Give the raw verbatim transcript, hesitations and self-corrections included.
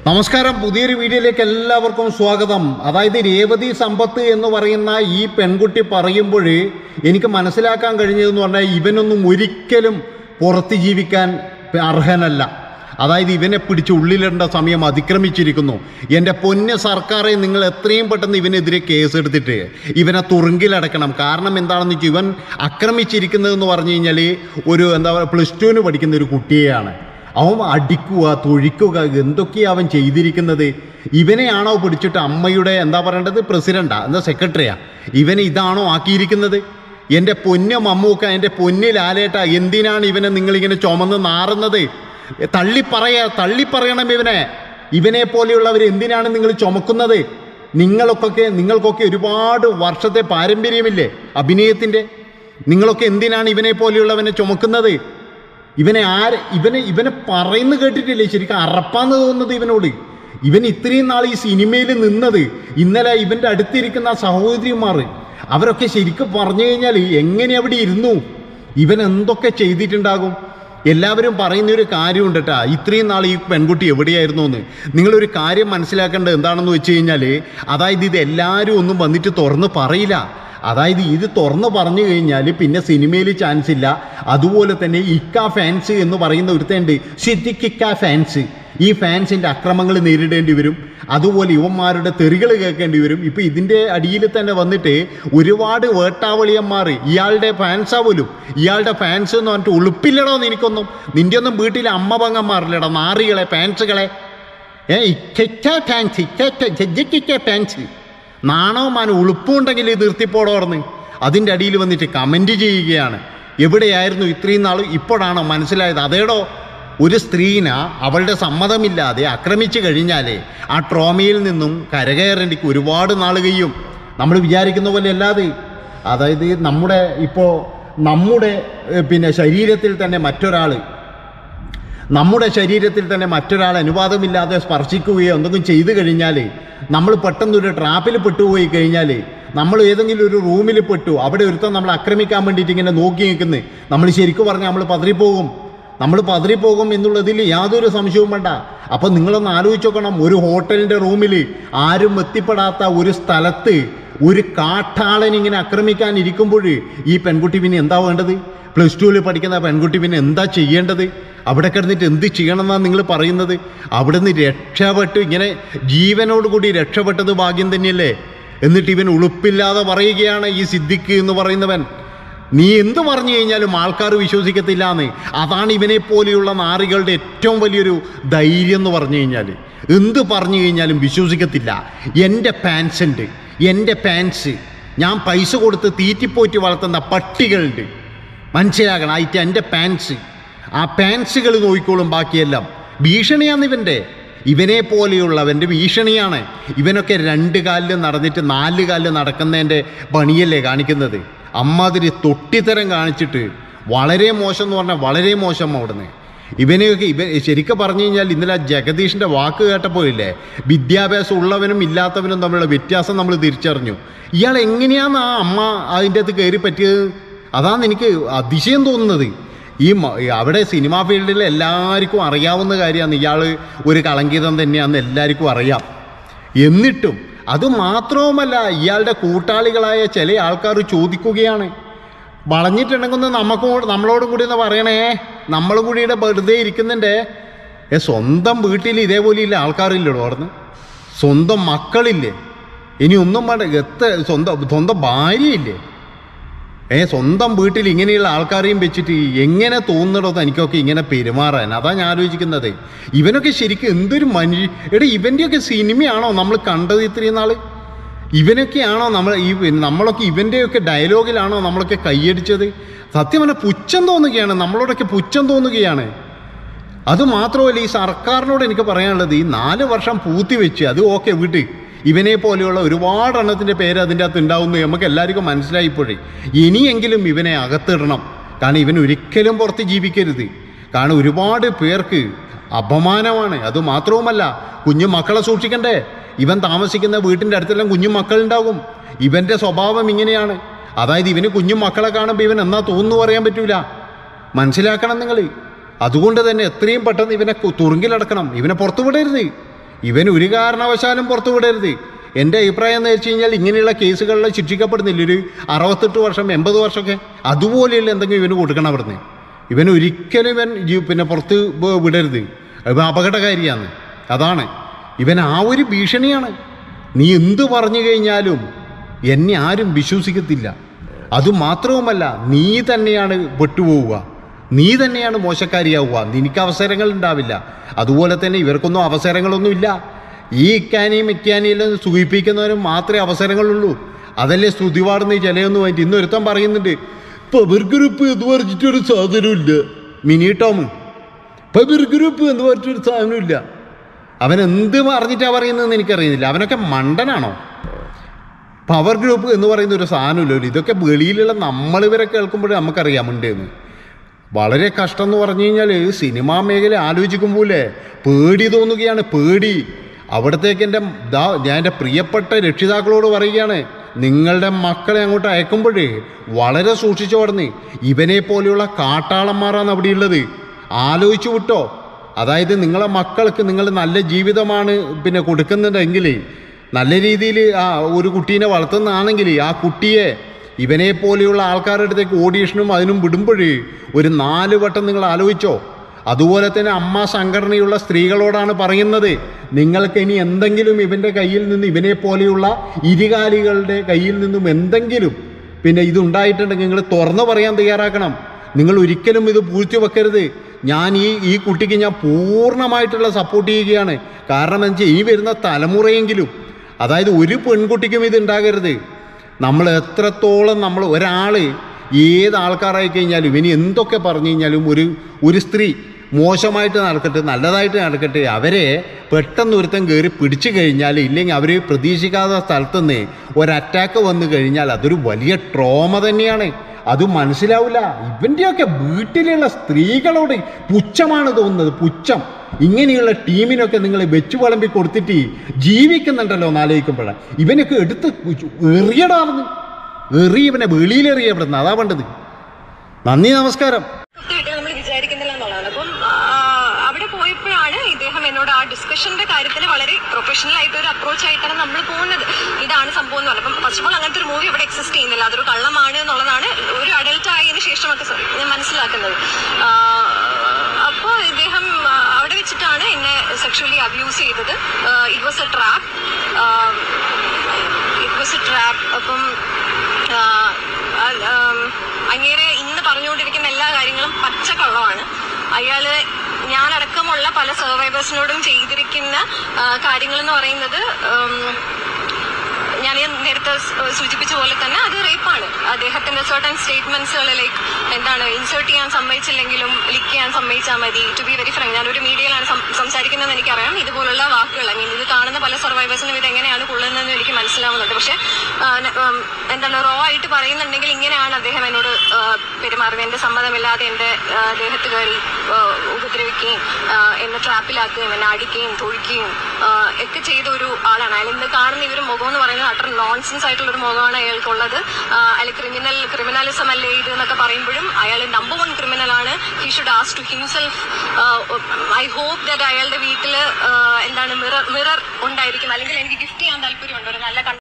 നമസ്കാരം, പുതിയൊരു വീഡിയോയിലേക്ക് എല്ലാവർക്കും സ്വാഗതം. അതായത് രേവതി സമ്പത്ത് എന്ന് പറയുന്ന ഈ പെൺകുട്ടി പറയുമ്പോൾ എനിക്ക് മനസ്സിലാക്കാൻ കഴിഞ്ഞതെന്ന് പറഞ്ഞാൽ ഇവനൊന്നും ഒരിക്കലും പുറത്ത് ജീവിക്കാൻ അർഹനല്ല. അതായത് ഇവനെ പിടിച്ച് ഉള്ളിലിടേണ്ട സമയം അതിക്രമിച്ചിരിക്കുന്നു. എൻ്റെ പൊന്ന് സർക്കാരെ, നിങ്ങൾ എത്രയും പെട്ടെന്ന് ഇവനെതിരെ കേസെടുത്തിട്ട് ഇവനെ തുറുങ്കിലടക്കണം. കാരണം എന്താണെന്ന് വെച്ചാൽ ഇവൻ ആക്രമിച്ചിരിക്കുന്നതെന്ന് പറഞ്ഞു കഴിഞ്ഞാൽ ഒരു എന്താ പറയുക പ്ലസ് ടുവിന് പഠിക്കുന്ന ഒരു കുട്ടിയെയാണ്. അവൻ അടിക്കുക, തൊഴിക്കുക, എന്തൊക്കെയാണ് അവൻ ചെയ്തിരിക്കുന്നത്. ഇവനെയാണോ പിടിച്ചിട്ട് അമ്മയുടെ എന്താ പറയേണ്ടത് പ്രസിഡൻ്റാ എന്താ സെക്രട്ടറിയാ ഇവനെ ഇതാണോ ആക്കിയിരിക്കുന്നത്? എൻ്റെ പൊന്ന് മമ്മൂക്ക, എൻ്റെ പൊന്ന് ലാലേട്ട, എന്തിനാണ് ഇവനെ നിങ്ങളിങ്ങനെ ചുമന്ന് നാറുന്നത്? തള്ളിപ്പറയ തള്ളിപ്പറയണം ഇവനെ. ഇവനെ പോലെയുള്ളവർ എന്തിനാണ് നിങ്ങൾ ചുമക്കുന്നത്? നിങ്ങൾക്കൊക്കെ നിങ്ങൾക്കൊക്കെ ഒരുപാട് വർഷത്തെ പാരമ്പര്യമില്ലേ അഭിനയത്തിൻ്റെ? നിങ്ങളൊക്കെ എന്തിനാണ് ഇവനെ പോലെയുള്ളവനെ ചുമക്കുന്നത്? ഇവനെ ആര് ഇവനെ ഇവനെ പറയുന്നു കേട്ടിട്ടില്ലേ? ശരിക്കും അറപ്പാന്ന് തോന്നുന്നത് ഇവനോട്. ഇവൻ ഇത്രയും നാൾ ഈ സിനിമയിൽ നിന്നത്, ഇന്നലെ ഇവൻ്റെ അടുത്തിരിക്കുന്ന സഹോദരിമാർ അവരൊക്കെ ശരിക്കും പറഞ്ഞു കഴിഞ്ഞാൽ എങ്ങനെ അവിടെ ഇരുന്നു? ഇവൻ എന്തൊക്കെ ചെയ്തിട്ടുണ്ടാകും? എല്ലാവരും പറയുന്നൊരു കാര്യമുണ്ട് കേട്ടോ, ഇത്രയും നാൾ ഈ പെൺകുട്ടി എവിടെയായിരുന്നു എന്ന്. നിങ്ങളൊരു കാര്യം മനസ്സിലാക്കേണ്ടത് എന്താണെന്ന് വെച്ച് കഴിഞ്ഞാൽ, അതായത് ഇത് എല്ലാവരും ഒന്നും വന്നിട്ട് തുറന്ന് പറയില്ല. അതായത് ഇത് തുറന്ന് പറഞ്ഞു കഴിഞ്ഞാൽ പിന്നെ സിനിമയിൽ ചാൻസ് ഇല്ല. അതുപോലെ തന്നെ ഇക്ക ഫാൻസ് എന്ന് പറയുന്ന ഒരുത്തുണ്ട്, സിദ്ദിഖിക്ക ഫാൻസ്. ഈ ഫാൻസിൻ്റെ അക്രമങ്ങൾ നേരിടേണ്ടി വരും. അതുപോലെ യുവന്മാരുടെ തെറികൾ കേൾക്കേണ്ടി വരും. ഇപ്പം ഇതിൻ്റെ അടിയിൽ തന്നെ വന്നിട്ട് ഒരുപാട് വേട്ടാവളിയന്മാർ ഇയാളുടെ ഫാൻസാ പോലും. ഇയാളുടെ ഫാൻസ് എന്ന് പറഞ്ഞിട്ട് ഉളുപ്പില്ലടോ നിനക്കൊന്നും. നിൻ്റെ ഒന്നും വീട്ടിലെ അമ്മ പങ്ങന്മാരില്ലടാ നാറികളെ, ഫാൻസുകളെ. ഏ ഇക്ക ഫാൻസ്, ഇക്ക ഫാൻസ്. നാണോ മാനോ ഉളുപ്പുണ്ടെങ്കിൽ ഇത് നിർത്തിപ്പോടോർന്ന് അതിൻ്റെ അടിയിൽ വന്നിട്ട് കമൻറ്റ് ചെയ്യുകയാണ്. എവിടെയായിരുന്നു ഇത്രയും നാൾ? ഇപ്പോഴാണോ മനസ്സിലായത്? അതേടോ, ഒരു സ്ത്രീനെ അവളുടെ സമ്മതമില്ലാതെ ആക്രമിച്ചു കഴിഞ്ഞാലേ ആ ട്രോമയിൽ നിന്നും കരകയറേണ്ടി ഒരുപാട് നാൾ കഴിയും. നമ്മൾ വിചാരിക്കുന്ന പോലെ അല്ലാതെ. അതായത് നമ്മുടെ ഇപ്പോൾ നമ്മുടെ പിന്നെ ശരീരത്തിൽ തന്നെ മറ്റൊരാൾ നമ്മുടെ ശരീരത്തിൽ തന്നെ മറ്റൊരാൾ അനുവാദമില്ലാതെ സ്പർശിക്കുകയോ എന്തെങ്കിലും ചെയ്തു കഴിഞ്ഞാൽ, നമ്മൾ പെട്ടെന്നൊരു ട്രാപ്പിൽ പെട്ടുപോയി കഴിഞ്ഞാൽ, നമ്മൾ ഏതെങ്കിലും ഒരു റൂമിൽ പെട്ടു, അവിടെ ഒരുത്തം നമ്മൾ ആക്രമിക്കാൻ വേണ്ടിയിട്ട് ഇങ്ങനെ നോക്കി നിൽക്കുന്നത്, നമ്മൾ ശരിക്കും പറഞ്ഞാൽ നമ്മൾ പതറിപ്പോകും. നമ്മൾ പതറിപ്പോകും എന്നുള്ളതിൽ യാതൊരു സംശയവും വേണ്ട. അപ്പം നിങ്ങളൊന്ന് ആലോചിച്ച് നോക്കണം, ഒരു ഹോട്ടലിൻ്റെ റൂമിൽ ആരും എത്തിപ്പെടാത്ത ഒരു സ്ഥലത്ത് ഒരു കാട്ടാളൻ ഇങ്ങനെ ആക്രമിക്കാൻ ഇരിക്കുമ്പോൾ ഈ പെൺകുട്ടി പിന്നെ എന്താ വേണ്ടത്? പ്ലസ് ടുവിൽ പഠിക്കുന്ന പെൺകുട്ടി പിന്നെ എന്താ ചെയ്യേണ്ടത്? അവിടെ കിടന്നിട്ട് എന്ത് ചെയ്യണമെന്നാണ് നിങ്ങൾ പറയുന്നത്? അവിടെ നിന്ന് രക്ഷപ്പെട്ട് ഇങ്ങനെ ജീവനോട് കൂടി രക്ഷപ്പെട്ടത് ഭാഗ്യം തന്നെയല്ലേ? എന്നിട്ട് ഇവൻ ഉളുപ്പില്ലാതെ പറയുകയാണ് ഈ സിദ്ദിഖ് എന്ന് പറയുന്നവൻ, നീ എന്ത് പറഞ്ഞു കഴിഞ്ഞാലും ആൾക്കാർ വിശ്വസിക്കത്തില്ല എന്ന്. അതാണ് ഇവനെ പോലെയുള്ള നാറികളുടെ ഏറ്റവും വലിയൊരു ധൈര്യം എന്ന് പറഞ്ഞു കഴിഞ്ഞാൽ. എന്ത് പറഞ്ഞു കഴിഞ്ഞാലും വിശ്വസിക്കത്തില്ല. എൻ്റെ പാൻസ് ഉണ്ട്, എൻ്റെ പാൻസ്, ഞാൻ പൈസ കൊടുത്ത് തീറ്റിപ്പോറ്റി വളർത്തുന്ന പട്ടികളുണ്ട്, മനസ്സിലാകണം. ആയിട്ട് എൻ്റെ പാൻസ്, ആ പാൻസുകൾ നോക്കിക്കോളും ബാക്കിയെല്ലാം. ഭീഷണിയാണ് ഇവൻ്റെ. ഇവനെ പോലെയുള്ളവൻ്റെ ഭീഷണിയാണ്. ഇവനൊക്കെ രണ്ട് കാലിൽ നടന്നിട്ട് നാല് കാലിൽ നടക്കുന്നതിൻ്റെ പണിയല്ലേ കാണിക്കുന്നത്? അമ്മാതിരി തൊട്ടിത്തരം കാണിച്ചിട്ട് വളരെ മോശം എന്ന് പറഞ്ഞാൽ വളരെ മോശം. അവിടുന്ന് ഇവനെയൊക്കെ ഇവ ശരിക്കും പറഞ്ഞു കഴിഞ്ഞാൽ ഇന്നലെ ജഗദീഷിൻ്റെ വാക്ക് കേട്ടപ്പോൾ ഇല്ലേ, വിദ്യാഭ്യാസം ഉള്ളവനും ഇല്ലാത്തവനും തമ്മിലുള്ള വ്യത്യാസം നമ്മൾ തിരിച്ചറിഞ്ഞു. ഇയാൾ എങ്ങനെയാണ് ആ അമ്മ അതിൻ്റെ അകത്ത് കയറി പറ്റിയത്? അതാണ് എനിക്ക് അതിശയം തോന്നുന്നത്. ഈ അവിടെ സിനിമാ ഫീൽഡിൽ എല്ലാവർക്കും അറിയാവുന്ന കാര്യമാണ് ഇയാൾ ഒരു കളങ്കിതം തന്നെയാണെന്ന് എല്ലാവർക്കും അറിയാം. എന്നിട്ടും അതുമാത്രവുമല്ല, ഇയാളുടെ കൂട്ടാളികളായ ചില ആൾക്കാർ ചോദിക്കുകയാണ്, വളഞ്ഞിട്ടുണ്ടെങ്കിൽ നമുക്ക് നമ്മളോടും കൂടി ഒന്ന് പറയണേ, നമ്മളും കൂടിയുടെ വെറുതെ ഇരിക്കുന്നുണ്ടേ. ഏ സ്വന്തം വീട്ടിൽ ഇതേപോലെ ഇല്ല ആൾക്കാരില്ലടോ അവിടുന്ന്. സ്വന്തം മക്കളില്ലേ? ഇനി ഒന്നും വേണ്ട, എത്ര സ്വന്തം സ്വന്തം ഭാര്യയില്ലേ? ഏ സ്വന്തം വീട്ടിൽ ഇങ്ങനെയുള്ള ആൾക്കാരെയും വെച്ചിട്ട് എങ്ങനെ തോന്നണോ എനിക്കൊക്കെ ഇങ്ങനെ പെരുമാറാൻ? അതാ ഞാൻ ആലോചിക്കുന്നത്. ഇവനൊക്കെ ശരിക്കും എന്തൊരു മനുഷ്യ. എടാ, ഇവൻ്റെയൊക്കെ സിനിമയാണോ നമ്മൾ കണ്ടത് ഇത്രയും നാൾ? ഇവനൊക്കെയാണോ നമ്മൾ ഈ നമ്മളൊക്കെ ഇവൻ്റെയൊക്കെ ഡയലോഗിലാണോ നമ്മളൊക്കെ കൈയടിച്ചത്? സത്യം പറഞ്ഞാൽ പുച്ഛം തോന്നുകയാണ്, നമ്മളോടൊക്കെ പുച്ഛം തോന്നുകയാണ്. അതുമാത്രമല്ല, ഈ സർക്കാരിനോട് എനിക്ക് പറയാനുള്ളത്, ഈ നാല് വർഷം പൂത്തി വെച്ച് അത് ഓക്കെ വിട്ട്, ഇവനെ പോലെയുള്ള ഒരുപാട് എണ്ണത്തിൻ്റെ പേര് അതിൻ്റെ അകത്ത് ഉണ്ടാവുന്നു നമുക്ക് എല്ലാവർക്കും മനസ്സിലായിപ്പോഴേ. ഇനിയെങ്കിലും ഇവനെ അകത്തിടണം. കാരണം ഇവൻ ഒരിക്കലും പുറത്ത് ജീവിക്കരുത്. കാരണം ഒരുപാട് പേർക്ക് അപമാനമാണ്. അതുമാത്രവുമല്ല, കുഞ്ഞു മക്കളെ സൂക്ഷിക്കണ്ടേ? ഇവൻ താമസിക്കുന്ന വീട്ടിൻ്റെ അടുത്തെല്ലാം കുഞ്ഞു മക്കളുണ്ടാകും. ഇവൻ്റെ സ്വഭാവം ഇങ്ങനെയാണ്. അതായത് ഇവന് കുഞ്ഞു മക്കളെ കാണുമ്പോൾ ഇവൻ എന്നാ തോന്നുന്നു പറയാൻ പറ്റൂല. മനസ്സിലാക്കണം നിങ്ങൾ. അതുകൊണ്ട് തന്നെ എത്രയും പെട്ടെന്ന് ഇവനെ തുറുങ്കിലടക്കണം. ഇവനെ പുറത്തു വിടരുത്. ഇവൻ ഒരു കാരണവശാലും പുറത്തു വിടരുത്. എൻ്റെ അഭിപ്രായം എന്ന് വെച്ച് കഴിഞ്ഞാൽ ഇങ്ങനെയുള്ള കേസുകളിൽ ശിക്ഷിക്കപ്പെടുന്നില്ല ഒരു അറുപത്തെട്ട് വർഷം എൺപത് വർഷമൊക്കെ, അതുപോലെയുള്ള എന്തെങ്കിലും ഇവന് കൊടുക്കണം അവിടുന്ന്. ഇവൻ ഒരിക്കലും ഇവൻ പിന്നെ പുറത്ത് വിടരുത്, ഇവൻ അപകടകാരിയാണ്. അതാണ് ഇവൻ, ആ ഒരു ഭീഷണിയാണ്. നീ എന്ത് പറഞ്ഞു കഴിഞ്ഞാലും എന്നെ ആരും വിശ്വസിക്കത്തില്ല. അതുമാത്രവുമല്ല, നീ തന്നെയാണ് പെട്ടുപോവുക, നീ തന്നെയാണ് മോശക്കാരിയാവുക, നിനക്ക് അവസരങ്ങൾ ഉണ്ടാവില്ല. അതുപോലെ തന്നെ ഇവർക്കൊന്നും അവസരങ്ങളൊന്നുമില്ല. ഈ ഇക്കാനിയും ഇക്കാനിയെല്ലാം സൂചിപ്പിക്കുന്നവരും മാത്രമേ അവസരങ്ങളുള്ളൂ. അതല്ലേ സ്തുതി പാടുന്ന ചിലയൊന്നും വേണ്ടി. ഇന്നൊരുത്തം പറയുന്നുണ്ട്, പവർ ഗ്രൂപ്പ് എന്ന് പറഞ്ഞിട്ടൊരു സാധനമില്ല. മിനി ടോം പവർ ഗ്രൂപ്പ് എന്ന് പറഞ്ഞിട്ടൊരു സാധനമില്ല. അവൻ എന്ത് പറഞ്ഞിട്ടാണ് പറയുന്നതെന്ന് എനിക്കറിയുന്നില്ല. അവനൊക്കെ മണ്ടനാണോ? പവർ ഗ്രൂപ്പ് എന്ന് പറയുന്ന ഒരു സാധനമില്ല. ഇതൊക്കെ വെളിയിലുള്ള നമ്മളിവരെ കേൾക്കുമ്പോഴേ നമുക്കറിയാം ഉണ്ടെന്ന്. വളരെ കഷ്ടം എന്ന് പറഞ്ഞു കഴിഞ്ഞാൽ സിനിമാ മേഖല ആലോചിക്കുമ്പോഴേ പേടി തോന്നുകയാണ്, പേടി. അവിടത്തേക്ക് എൻ്റെ ദാ ഞാൻ എൻ്റെ പ്രിയപ്പെട്ട രക്ഷിതാക്കളോട് പറയുകയാണ്, നിങ്ങളുടെ മക്കളെ അങ്ങോട്ട് അയക്കുമ്പോഴേ വളരെ സൂക്ഷിച്ചു പറഞ്ഞ്. ഇവനെ പോലെയുള്ള കാട്ടാളന്മാരാണ് അവിടെ ഉള്ളത്. ആലോചിച്ചു വിട്ടോ. അതായത് നിങ്ങളെ മക്കൾക്ക് നിങ്ങൾ നല്ല ജീവിതമാണ് പിന്നെ കൊടുക്കുന്നുണ്ടെങ്കിൽ, നല്ല രീതിയിൽ ആ ഒരു കുട്ടീനെ വളർത്തുന്നതാണെങ്കിൽ ആ കുട്ടിയെ ഇവനെ പോലെയുള്ള ആൾക്കാരുടെ അടുത്തേക്ക് ഓഡീഷനും അതിനും വിടുമ്പോഴേ ഒരു നാല് വട്ടം നിങ്ങൾ ആലോചിച്ചോ. അതുപോലെ തന്നെ അമ്മ സംഘടനയുള്ള സ്ത്രീകളോടാണ് പറയുന്നത്, നിങ്ങൾക്ക് ഇനി എന്തെങ്കിലും ഇവൻ്റെ കയ്യിൽ നിന്ന്, ഇവനെ പോലെയുള്ള ഇരുകാലികളുടെ കയ്യിൽ നിന്നും എന്തെങ്കിലും പിന്നെ ഇതുണ്ടായിട്ടുണ്ടെങ്കിൽ നിങ്ങൾ തുറന്നു പറയാൻ തയ്യാറാക്കണം. നിങ്ങൾ ഒരിക്കലും ഇത് പൂഴ്ത്തി വെക്കരുത്. ഞാൻ ഈ ഈ കുട്ടിക്ക് ഞാൻ പൂർണ്ണമായിട്ടുള്ള സപ്പോർട്ട് ചെയ്യുകയാണ്. കാരണം എന്ന് വെച്ചാൽ ഈ വരുന്ന തലമുറയെങ്കിലും, അതായത് ഒരു പെൺകുട്ടിക്കും ഇത് ഉണ്ടാകരുത്. നമ്മൾ എത്രത്തോളം നമ്മൾ ഒരാൾ ഏത് ആൾക്കാരായി കഴിഞ്ഞാലും ഇനി എന്തൊക്കെ പറഞ്ഞു കഴിഞ്ഞാലും ഒരു ഒരു സ്ത്രീ മോശമായിട്ട് നടക്കട്ടെ നല്ലതായിട്ട് നടക്കട്ടെ, അവരെ പെട്ടെന്ന് ഒരുത്തം കയറി പിടിച്ചു കഴിഞ്ഞാൽ, ഇല്ലെങ്കിൽ അവർ പ്രതീക്ഷിക്കാത്ത സ്ഥലത്തുനിന്ന് ഒരു അറ്റാക്ക് വന്നു കഴിഞ്ഞാൽ അതൊരു വലിയ ട്രോമ തന്നെയാണ്. അത് മനസ്സിലാവില്ല. ഇവൻ്റെയൊക്കെ വീട്ടിലുള്ള സ്ത്രീകളോട് പുച്ഛമാണ് തോന്നുന്നത്, പുച്ഛം. ഇങ്ങനെയുള്ള ടീമിനൊക്കെ നിങ്ങൾ വെച്ചു വിളമ്പി കൊടുത്തിട്ട് ജീവിക്കുന്നുണ്ടല്ലോ എന്നാലോചിക്കുമ്പോഴാണ്. ഇവനൊക്കെ എടുത്ത് എറിയടാർന്ന് എറി, ഇവനെ വെളിയിലെറിയപ്പെടുന്നത്. അതാ വേണ്ടത്. നന്ദി, നമസ്കാരം. അവിടെ പോയപ്പോഴാണ് ഇദ്ദേഹം എന്നോട് ആ ഡിസ്കഷന്റെ കാര്യത്തിൽ വളരെ പ്രൊഫഷണൽ ആയിട്ട് ഒരു അപ്രോച്ച് ആയിട്ടാണ് നമ്മൾ പോകുന്നത്. ഇതാണ് സംഭവം എന്ന് പറഞ്ഞത്. അപ്പം ഫസ്റ്റ് ഓഫ് ഓൾ അങ്ങനത്തെ ഒരു മൂവി അവിടെ എക്സിസ്റ്റ് ചെയ്യുന്നില്ല. അതൊരു കള്ളമാണ് എന്നുള്ളതാണ് ഒരു അഡൽട്ട് ആയതിനു ശേഷമൊക്കെ ഞാൻ മനസ്സിലാക്കുന്നത്. അപ്പോൾ ഇദ്ദേഹം അവിടെ വെച്ചിട്ടാണ് എന്നെ സെക്ഷുവലി അബ്യൂസ് ചെയ്തത്. It was a trap it was a trap അപ്പം അങ്ങേരെ ഇന്ന് പറഞ്ഞുകൊണ്ടിരിക്കുന്ന എല്ലാ കാര്യങ്ങളും പച്ചക്കള്ളമാണ്. അയാള് ഞാനടക്കമുള്ള പല സർവൈവേഴ്സിനോടും ചെയ്തിരിക്കുന്ന കാര്യങ്ങൾ എന്ന് പറയുന്നത് ഞാൻ നേരത്തെ സൂചിപ്പിച്ച പോലെ തന്നെ അത് റേപ്പാണ്. അദ്ദേഹത്തിന്റെ സർട്ടൻ സ്റ്റേറ്റ്മെന്റ്സുകൾ ലൈക്ക് എന്താണ് ഇൻസേർട്ട് ചെയ്യാൻ സമ്മതിച്ചില്ലെങ്കിലും ലിക്ക് ചെയ്യാൻ സമ്മതിച്ചാൽ മതി. ടു ബി വെരി ഫ്രാങ്ക്, ഞാനൊരു മീഡിയയിലാണ് സംസാരിക്കുന്നതെന്ന് എനിക്കറിയാം. ഇതുപോലുള്ള വാക്കുകൾ, ഐ മീൻ ഇത് കാണുന്ന പല സർവൈവേഴ്സിനും ഇത് എങ്ങനെയാണ് കൊള്ളുന്നതെന്ന് എനിക്ക് മനസ്സിലാവുന്നുണ്ട്. പക്ഷെ എന്താണ് റോ ആയിട്ട് പറയുന്നുണ്ടെങ്കിൽ ഇങ്ങനെയാണ് അദ്ദേഹം എന്നോട് പെരുമാറുന്നത്. എന്റെ സമ്മതമില്ലാതെ എന്റെ ദേഹത്ത് കയറി ഉപദ്രവിക്കുകയും എന്നെ ട്രാപ്പിലാക്കുകയും എന്നെ അടിക്കുകയും തൊഴിക്കുകയും ഒക്കെ ചെയ്ത ഒരു ആളാണ് അയാൾ. ഇന്ന് കാണുന്ന ഇവര് മുഖം എന്ന് പറയുന്നത് അത്ര നോൺസെൻസ് ആയിട്ടുള്ള ഒരു മുഖമാണ് അയാൾക്കുള്ളത്. അയാൾ ക്രിമിനൽ ക്രിമിനലിസം അല്ലേ ഇത് എന്നൊക്കെ പറയുമ്പോഴും അയാൾ നമ്പർ വൺ ക്രിമിനൽ ആണ്. He should ask to himself. I hope that അയാളുടെ വീട്ടിൽ എന്താണ് മിറർ മിറർ ഉണ്ടായിരിക്കും, അല്ലെങ്കിൽ എനിക്ക് ഗിഫ്റ്റ് ചെയ്യാൻ താല്പര്യമുണ്ട് ഒരു നല്ല